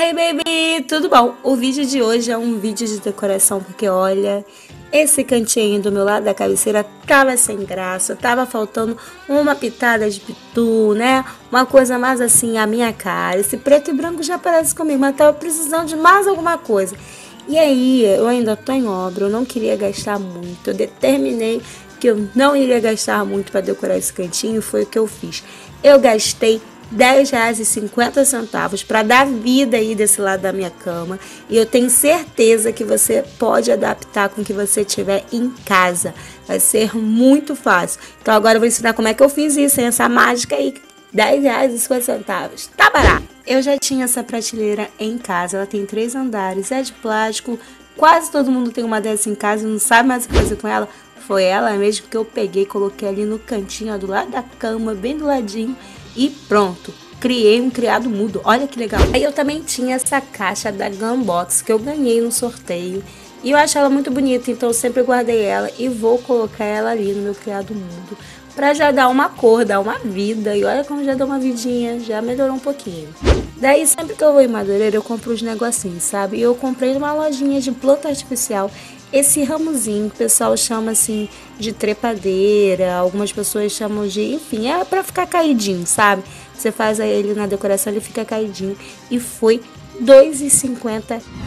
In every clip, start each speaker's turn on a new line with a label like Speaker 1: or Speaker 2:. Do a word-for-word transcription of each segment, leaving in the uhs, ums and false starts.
Speaker 1: Hey baby, tudo bom? O vídeo de hoje é um vídeo de decoração porque olha, esse cantinho do meu lado da cabeceira tava sem graça, tava faltando uma pitada de pitu, né? Uma coisa mais assim, a minha cara. Esse preto e branco já parece comigo, mas tava precisando de mais alguma coisa. E aí, eu ainda tô em obra, eu não queria gastar muito, eu determinei que eu não iria gastar muito para decorar esse cantinho e foi o que eu fiz. Eu gastei dez reais e cinquenta centavos para dar vida aí desse lado da minha cama. E eu tenho certeza que você pode adaptar com o que você tiver em casa. Vai ser muito fácil. Então agora eu vou ensinar como é que eu fiz isso, hein? Essa mágica aí. dez reais e cinquenta centavos. Tá barato. Eu já tinha essa prateleira em casa. Ela tem três andares. É de plástico. Quase todo mundo tem uma dessa em casa e não sabe mais o que fazer com ela. Foi ela mesmo que eu peguei, coloquei ali no cantinho, ó, do lado da cama, bem do ladinho. E pronto, criei um criado mudo, olha que legal. Aí eu também tinha essa caixa da Gunbox que eu ganhei no sorteio. E eu acho ela muito bonita, então eu sempre guardei ela e vou colocar ela ali no meu criado mudo. Pra já dar uma cor, dar uma vida. E olha como já deu uma vidinha, já melhorou um pouquinho. Daí sempre que eu vou em Madureira eu compro uns negocinhos, sabe? E eu comprei numa lojinha de planta artificial esse ramozinho que o pessoal chama assim de trepadeira, algumas pessoas chamam de, enfim, é pra ficar caidinho, sabe? Você faz ele na decoração, ele fica caidinho. E foi dois reais e cinquenta centavos.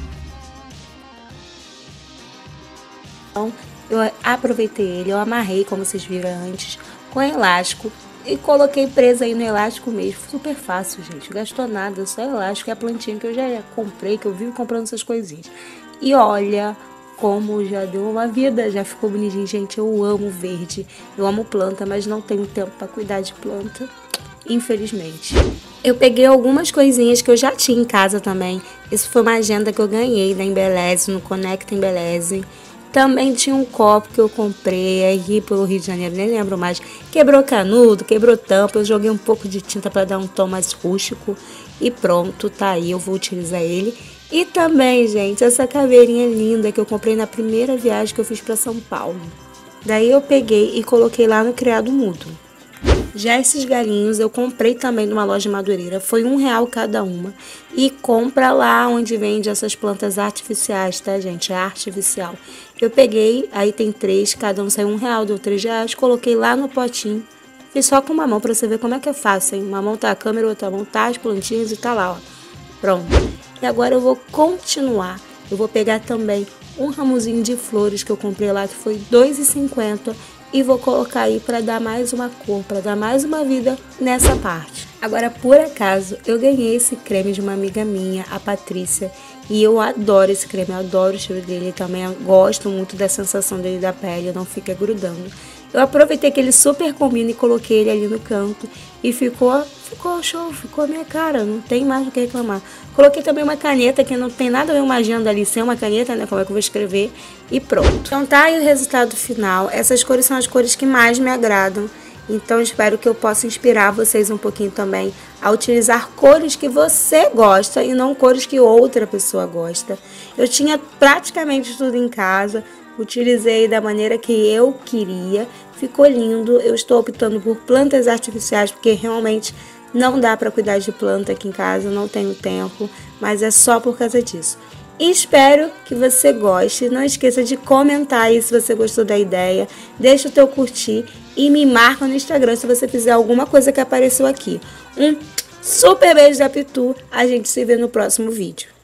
Speaker 1: Então, eu aproveitei ele, eu amarrei, como vocês viram antes, com elástico. E coloquei presa aí no elástico mesmo. Super fácil, gente. Não gastou nada, só elástico e a plantinha que eu já comprei, que eu vivo comprando essas coisinhas. E olha como já deu uma vida, já ficou bonitinho. Gente, eu amo verde, eu amo planta, mas não tenho tempo para cuidar de planta, infelizmente. Eu peguei algumas coisinhas que eu já tinha em casa também. Isso foi uma agenda que eu ganhei da Embeleze, no Conecta Embeleze. Também tinha um copo que eu comprei aí pelo Rio de Janeiro, nem lembro mais. Quebrou canudo, quebrou tampa, eu joguei um pouco de tinta para dar um tom mais rústico. E pronto, tá aí, eu vou utilizar ele. E também, gente, essa caveirinha linda que eu comprei na primeira viagem que eu fiz para São Paulo. Daí eu peguei e coloquei lá no criado mudo. Já esses galinhos eu comprei também numa loja Madureira, foi um real cada uma. E compra lá onde vende essas plantas artificiais, tá, gente? É artificial. Eu peguei, aí tem três, cada um saiu um real, deu três reais, coloquei lá no potinho. Fiz só com uma mão pra você ver como é que é fácil, hein? Uma mão tá a câmera, outra mão tá as plantinhas e tá lá, ó. Pronto. E agora eu vou continuar. Eu vou pegar também um ramozinho de flores que eu comprei lá, que foi dois reais e cinquenta centavos. E vou colocar aí para dar mais uma cor, para dar mais uma vida nessa parte. Agora, por acaso, eu ganhei esse creme de uma amiga minha, a Patrícia. E eu adoro esse creme, eu adoro o cheiro dele também. Eu gosto muito da sensação dele da pele, não fica grudando. Eu aproveitei que ele super combina e coloquei ele ali no canto. E ficou, ficou show, ficou a minha cara, não tem mais o que reclamar. Coloquei também uma caneta, que não tem nada a ver uma agenda ali sem uma caneta, né? Como é que eu vou escrever? E pronto. Então tá aí o resultado final. Essas cores são as cores que mais me agradam. Então espero que eu possa inspirar vocês um pouquinho também a utilizar cores que você gosta e não cores que outra pessoa gosta. Eu tinha praticamente tudo em casa. Utilizei da maneira que eu queria, ficou lindo. Eu estou optando por plantas artificiais porque realmente não dá para cuidar de planta aqui em casa, não tenho tempo, mas é só por causa disso. E espero que você goste. Não esqueça de comentar aí se você gostou da ideia, deixa o teu curtir e me marca no Instagram se você fizer alguma coisa que apareceu aqui. Um super beijo da Pitu, a gente se vê no próximo vídeo.